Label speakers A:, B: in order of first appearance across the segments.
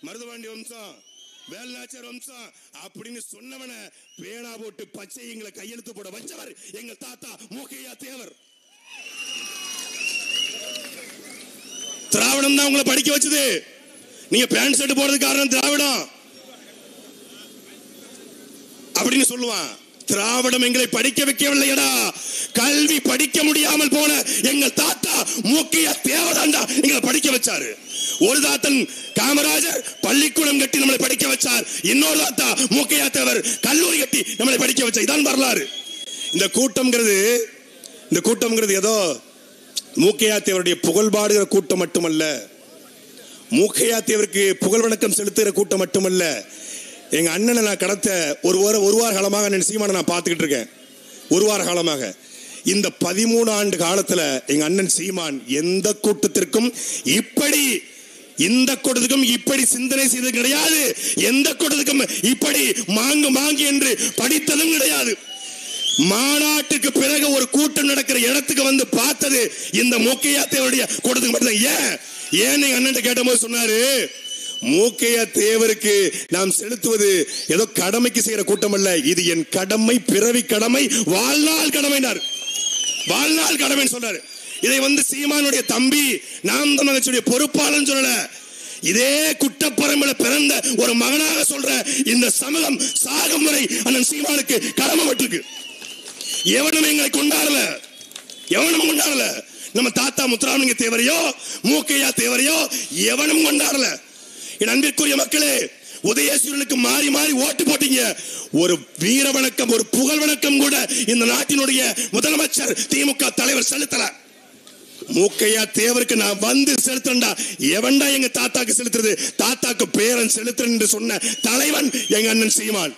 A: மருதுபாண்டி வம்சம், வேல்நாச்சியார் வம்சம் அப்படின்னு சொன்னவனை பேனா போட்டு பச்சை எங்களை கையெழுத்து போட வச்சவர் எங்க தாத்தா மூக்கையா தேவர். திராவிடம் தான் உங்களை படிக்க வச்சது. நீங்க பேண்ட் ஷர்ட் போடுறதுக்கு காரணம் திராவிடம் அப்படின்னு சொல்லுவான். திராவிடம் எங்களை படிக்க வைக்கவில்லையடா, கல்வி படிக்க முடியாமல் போன எங்கள் தாத்தா மூக்கையா தேவதாண்டா எங்களை படிக்க வச்சாரு. ஒரு தாத்தன் காமராஜர் பள்ளிக்கூடம் கட்டி நம்மளை படிக்க வச்சார், இன்னொரு தாத்தா மூக்கையா தேவர் கல்லூரி கட்டி நம்மளை படிக்க வச்சார். இதான் வரலாறு. இந்த கூட்டம்ங்கிறது ஏதோ மூக்கையா தேவருடைய புகழ்பாடுகிற கூட்டம் மட்டுமல்ல, மூக்கையா தேவருக்கு புகழ் வணக்கம் செலுத்துகிற கூட்டம் மட்டுமல்ல. எங்க அண்ணனை நான் கடத்த ஒரு வார காலமாக அண்ணன் சீமானை நான் பார்த்துக்கிட்டு இருக்கேன். ஒரு வார காலமாக இந்த 13 ஆண்டு காலத்துல எங்க அண்ணன் சீமான் எந்த கூட்டத்திற்கும் இப்படி சிந்தனை செய்தது கிடையாது. எந்த கூட்டத்துக்கும் இப்படி மாங்கு என்று படித்ததும் கிடையாது. மாநாட்டுக்கு பிறகு ஒரு கூட்டம் நடக்கிற இடத்துக்கு வந்து பார்த்தது இந்த மூக்கையா தேவருடைய கூட்டத்துக்கு மட்டும்தான். ஏன் எங்க அண்ணன் கேட்டபோது சொன்னாரு, மூக்கையா தேவருக்கு நாம் செலுத்துவது ஏதோ கடமைக்கு செய்யற கூட்டம் அல்ல, இது என் கடமை, பிறவி கடமை, வாழ்நாள் கடமைனார். வாழ்நாள் கடமை சொன்னாரு. இதை வந்து சீமானுடைய தம்பி நாம் தமிழக பொறுப்பாளர் சொல்லல, இதே குட்டப்பரம்பல பிறந்த ஒரு மகனாக சொல்ற இந்த சமூகம் சாகும் வரை அண்ணன் சீமானுக்கு கடமை பட்டிருக்கு. எவனும் எங்களை கொண்டாடல. நம்ம தாத்தா முத்துராமலிங்க தேவரையோ மூக்கையா தேவரையோ எவனும் கொண்டாடல. என் அன்பிற்குரிய மக்களே, உதயசூரனுக்கு மாறி மாறி ஓட்டு போட்டீங்க. ஒரு வீர வணக்கம், ஒரு புகழ் வணக்கம் கூட இந்த நாட்டினுடைய முதலமைச்சர் திமுக தலைவர் செலுத்தல. மூக்கையா தேவருக்கு நான் வந்து செலுத்தா, எவன்டா எங்க தாத்தாக்கு செலுத்துறது, தாத்தாக்கு பேரன் செலுத்துறேன் என்று சொன்ன தலைவன் எங்க அண்ணன் சீமான்.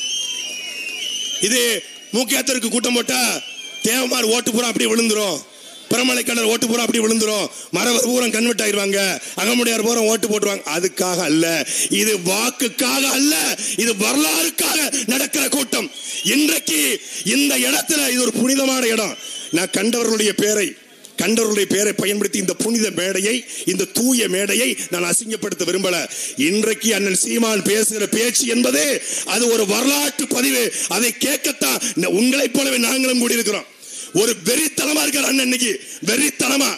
A: இது மூக்கையா தேவருக்கு கூட்டம் போட்டா தேவமார் ஓட்டு பூரா அப்படியே விழுந்துரும், பிரமலை கண்ணர் ஓட்டு பூரா அப்படி விழுந்துரும், மரவர் பூரம் கன்வெர்ட் ஆயிருவாங்க, அகமுடையார் பூரம் ஓட்டு போட்டுருவாங்க. அதுக்காக அல்ல, இது வாக்குக்காக அல்ல, இது வரலாறுக்காக நடக்கிற கூட்டம். இன்றைக்கு இந்த இடத்துல இது ஒரு புனிதமான இடம். நான் கண்டவர்களுடைய பேரை பயன்படுத்தி இந்த புனித மேடையை, இந்த தூய மேடையை நான் அசிங்கப்படுத்த விரும்பல. இன்றைக்கு அண்ணன் சீமான் பேசுகிற பேச்சு என்பது அது ஒரு வரலாற்று பதிவு. அதை கேட்கத்தான் உங்களைப் போலவே நாங்களும் கூடி இருக்கிறோம். ஒரு வெறித்தனமா இருக்கார் அண்ணன் இன்னைக்கு, வெறித்தனம்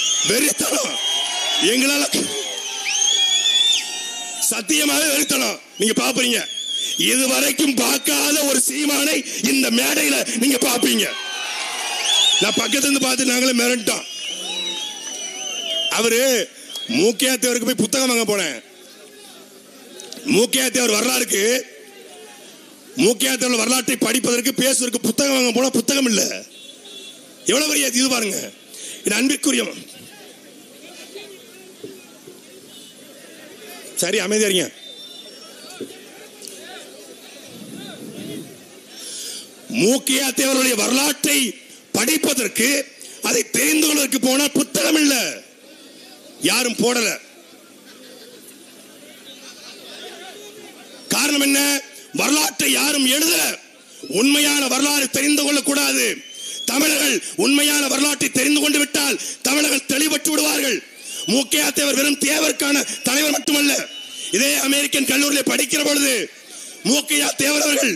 A: எங்களால சத்தியமாக வெறித்தனம். நீங்க பாப்பீங்க, இதுவரைக்கும் பார்க்காத ஒரு சீமானை இந்த மேடையில நீங்க பாப்பீங்க. நான் பக்கத்துல இருந்து பார்த்து நாங்களே மிரண்டோம். அவரு மூக்கையா தேவருக்கு போய் புத்தகம் வாங்க போனேன். மூக்கையா தேவர் வரலாற்றை படிப்பதற்கு பேசுவதற்கு புத்தகம் வாங்க போனா புத்தகம் இல்ல. எவ்வளவு பெரிய இது பாருங்க. என் அன்பிற்குரிய, சரி அமைதியா இருங்க. மூக்கையா தேவருடைய வரலாற்றை படிப்பதற்கு, அதை தெரிந்து கொள்வதற்கு போனால் புத்தகம் இல்ல, யாரும் போடல. காரணம் என்ன? வரலாற்றை யாரும் எழுதல. உண்மையான வரலாறு தெரிந்து கொள்ளக்கூடாது. தமிழர்கள் உண்மையான வரலாற்றை தெரிந்து கொண்டு விட்டால் தமிழர்கள் தெளிவற்று விடுவார்கள். மூக்கையா தேவர் வெறும் தேவருக்கான தலைவர் மட்டுமல்ல. இதே அமெரிக்கன் கல்லூரியில் படிக்கிற பொழுது மூக்கையா தேவர் அவர்கள்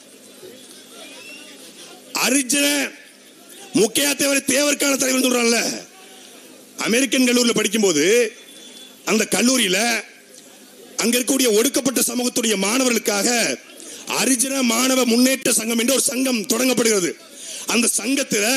A: அரிஜன மூக்கையா தேவர் தேவருக்கான தலைவர் சொல்றாங்கல்ல. அமெரிக்கன் கல்லூரியில் படிக்கும் போது அந்த கல்லூரியில அங்க இருக்கக்கூடிய ஒடுக்கப்பட்ட சமூகத்துடைய மாணவர்களுக்காக அரிஜன மாணவ முன்னேற்ற சங்கம் என்ற ஒரு சங்கம் தொடங்கப்படுகிறது. அந்த சங்கத்தில்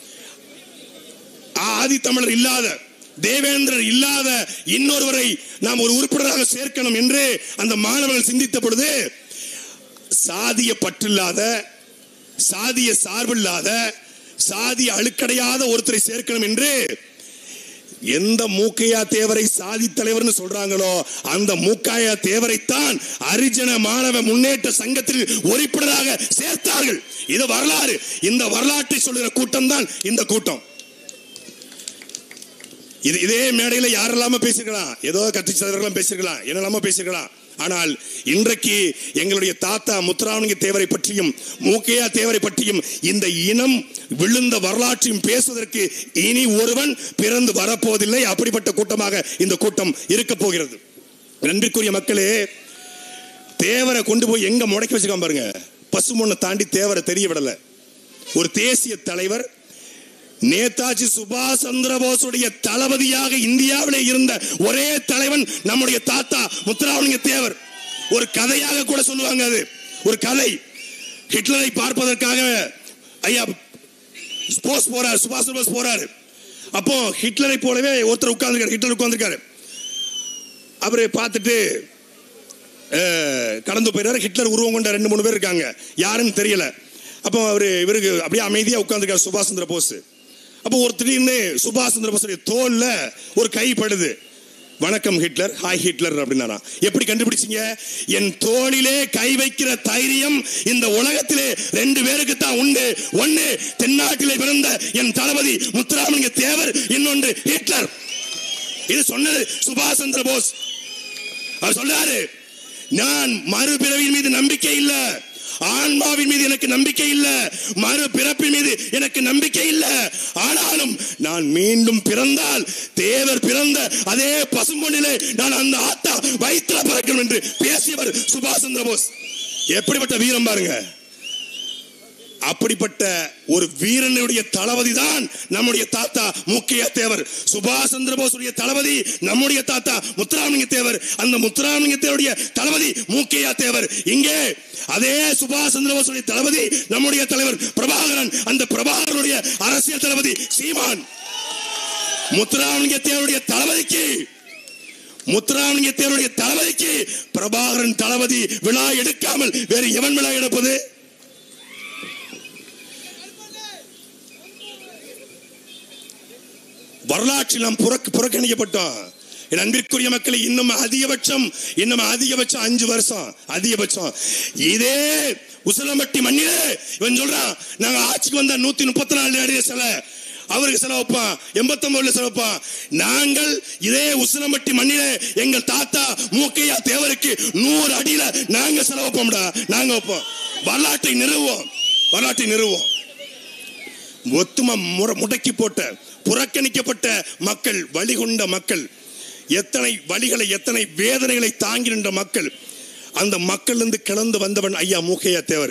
A: ஆதி தமிழர் இல்லாத, தேவேந்திரர் இல்லாத இன்னொருவரை நாம் ஒரு உறுப்பினராக சேர்க்கணும் என்று அந்த மாணவர்கள் சிந்தித்த பொழுது, சாதிய பற்றில்லாத, சாதிய சார்பில்லாத, சாதிய அழுக்கடையாத ஒருத்தரை சேர்க்கணும் என்று எந்த மூக்கையா தேவரை சாதி தலைவர் சொல்றாங்களோ அந்த மூக்கையா தேவரைத்தான் அரிஜன மாணவ முன்னேற்ற சங்கத்தில் உறுப்பினராக சேர்த்தார்கள். இது வரலாறு. இந்த வரலாற்றை சொல்லுகிற கூட்டம் தான் இந்த கூட்டம். இதே மேடையில் யாரெல்லாம பேசிருக்கலாம், ஏதோ கட்சி தலைவர்கள் பேசிருக்கலாம், என்னெல்லாம பேசிருக்கலாம். ஆனால் இன்றைக்கு எங்களுடைய தாத்தா முத்துராமலிங்க தேவரை பற்றியும் மூக்கையா தேவரை பற்றியும் இந்த இனம் விழுந்த வரலாற்றையும் பேசுவதற்கு இனி ஒருவன் பிறந்து வரப்போவதில்லை. அப்படிப்பட்ட கூட்டமாக இந்த கூட்டம் இருக்க போகிறது. நன்றிக்குரிய மக்களே, தேவரை கொண்டு போய் எங்க முடக்கி வச்சுக்காம பாருங்க. பசுமொன்னை தாண்டி தேவரை தெரிய விடல. ஒரு தேசிய தலைவர், நேதாஜி சுபாஷ் சந்திர போஸுடைய தளபதியாக இந்தியாவிலே இருந்த ஒரே தலைவன் நம்முடைய தாத்தா முத்துராமலிங்க தேவர். ஒரு கதையாக கூட சொல்லுவாங்க. அது ஒரு கதை. ஹிட்லரை பார்ப்பதற்காக ஐயா போறாரு, சுபாஷ் சந்திர போஸ் போறாரு. அப்போ ஹிட்லரை போலவே ஒருத்தர் உட்கார்ந்துருக்காரு. ஹிட்லர் உட்கார்ந்துருக்காரு. அவரை பார்த்துட்டு கடந்து போயிடாரு. ஹிட்லர் உருவம் கொண்ட 2-3 பேர் இருக்காங்க, யாருன்னு தெரியல. அப்போ இவருக்கு அப்படியே அமைதியா உட்கார்ந்துருக்காரு சுபாஷ் சந்திர போஸ். அப்போ ஒரு திடீர்னு சுபாஷ் சந்திர போஸுடைய தோல்ல ஒரு கை படுது. வணக்கம் ஹிட்லர், ஹாய் ஹிட்லர் அப்படின்னா. எப்படி கண்டுபிடிச்சீங்க? என் தோளிலே கை வைக்கிற தைரியம் இந்த உலகத்திலே 2 பேருக்கு தான் உண்டு. ஒன்னு தென்னாட்டிலே பிறந்த என் தளபதி முத்துராமலிங்க தேவர், இன்னொன்று ஹிட்லர். இது சொன்னது சுபாஷ் சந்திர போஸ். அவர் சொல்றாரு, நான் மறுபிறவின் மீது நம்பிக்கை இல்ல, ஆன்மாவின் மீது எனக்கு நம்பிக்கை இல்ல, மறுபிறப்பின் மீது எனக்கு நம்பிக்கை இல்ல. ஆனாலும் நான் மீண்டும் பிறந்தால் தேவர் பிறந்த அதே பசும்பொன்னிலே நான் அந்த ஆத்தா வயிற்றுல பிறக்கணும் என்று பேசியவர் சுபாஷ் சந்திர போஸ். எப்படிப்பட்ட வீரம் பாருங்க. அப்படிப்பட்ட ஒரு வீரனுடைய தளபதி தான் நம்முடைய தாத்தா மூக்கையா தேவர். சுபாஷ் சந்திர போஸுடைய தளபதி நம்முடைய தாத்தா முத்துராமலிங்க தேவர். அந்த முத்துராமலிங்க தேவருடைய தளபதி மூக்கையா தேவர். இங்கே அதே சுபாஷ் சந்திர போஸுடைய தளபதி நம்முடைய தலைவர் பிரபாகரன். அந்த பிரபாகரனுடைய அரசியல் தளபதி சீமான். முத்துராமலிங்க தேவருடைய தளபதிக்கு பிரபாகரன் தளபதி விழா எடுக்காமல் வேறு எவன் விழா எடுப்பது? வரலாற்றில் நாம் புறக்கணிக்கப்பட்டோம். என் அன்பிற்குரிய மக்களை, இன்னும் அதிகபட்சம் 5 வருஷம் அதிகபட்சம் இதே உசிலம்பட்டி மண்ணிலே இவன் சொல்றான், நாங்க ஆட்சிக்கு வந்த 134 அடி சிலை அவருக்கு செலவு வைப்பான், 89 செலவு வைப்பான். நாங்கள் இதே உசிலம்பட்டி மண்ணிலே எங்கள் தாத்தா மூக்கையா தேவருக்கு 100 அடியில நாங்க செலவு வைப்போம்டா. நாங்க வைப்போம். வரலாற்றை நிறுவோம். ஒத்துமை முடக்கி போட்ட புறக்கணிக்கப்பட்ட மக்கள், வழிகொண்ட மக்கள், எத்தனை வழிகளை எத்தனை வேதனைகளை தாங்கி நின்ற மக்கள், அந்த மக்கள் இருந்து கிளந்து வந்தவன் ஐயா மூக்கையா தேவர்.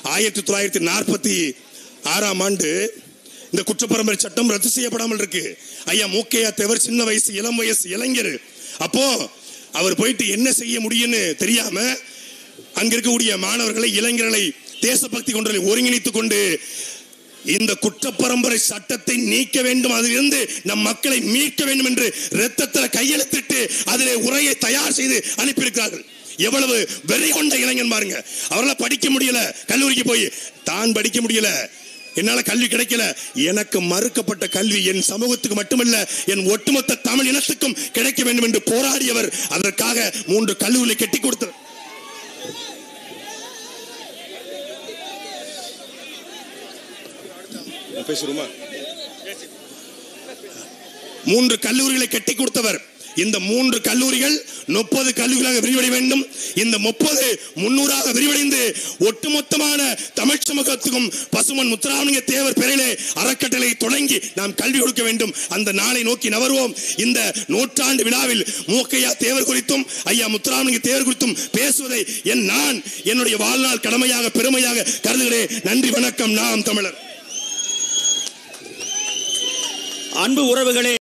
A: 1946ஆம் ஆண்டு இந்த குற்றப்பரம்பரை சட்டம் ரத்து செய்யப்படாமல் இருக்கு. ஐயா மூக்கையா தேவர் சின்ன வயசு, இளம் வயசு இளைஞர். அப்போ அவர் போயிட்டு என்ன செய்ய முடியும்னு தெரியாம அங்க இருக்கக்கூடிய மாணவர்களை, இளைஞர்களை, தேசபக்தி கொண்டவர்களை ஒருங்கிணைத்துக் கொண்டு இந்த குற்றப்பரம்பரை சட்டத்தை நீக்க வேண்டும், அதிலிருந்து நம் மக்களை மீட்க வேண்டும் என்று இரத்தத்தில் கையெழுத்திட்டு அதிலே உரையை தயார் செய்து அனுப்பியிருக்கிறார்கள். எவ்வளவு வெறி கொண்ட இளைஞன் பாருங்க. அவரால் படிக்க முடியல, கல்லூரிக்கு போய் தான் படிக்க முடியல, என்னால கல்வி கிடைக்கல, எனக்கு மறுக்கப்பட்ட கல்வி என் சமூகத்துக்கு மட்டுமல்ல என் ஒட்டுமொத்த தமிழ் இனத்துக்கும் கிடைக்க வேண்டும் என்று போராடியவர். அதற்காக 3 கல்லூரிகளை கட்டி கொடுத்தார். பேசுறோமா? 3 கல்லூரிகளை கட்டி கொடுத்தவர். இந்த 3 கல்லூரிகள் 30 கல்லூரிகளாக விரிவடைய வேண்டும். இந்த 30 300ஆக விரிவடைந்து ஒட்டுமொத்தமான தமிழ் சமூகத்துக்கும் பசுமன் முத்துராமலிங்க தேவர் பெயரிலே அறக்கட்டளை தொடங்கி நாம் கல்வி கொடுக்க வேண்டும். அந்த நாளை நோக்கி நகர்வோம். இந்த 100ஆண்டு விழாவில் மூக்கையா தேவர் குறித்தும் ஐயா முத்துராமலிங்க தேவர் குறித்தும் பேசுவதை நான் என்னுடைய வாழ்நாள் கடமையாக பெருமையாக கருதுகிறேன். நன்றி, வணக்கம். நாம் தமிழர்.
B: அன்பு உறவுகளே.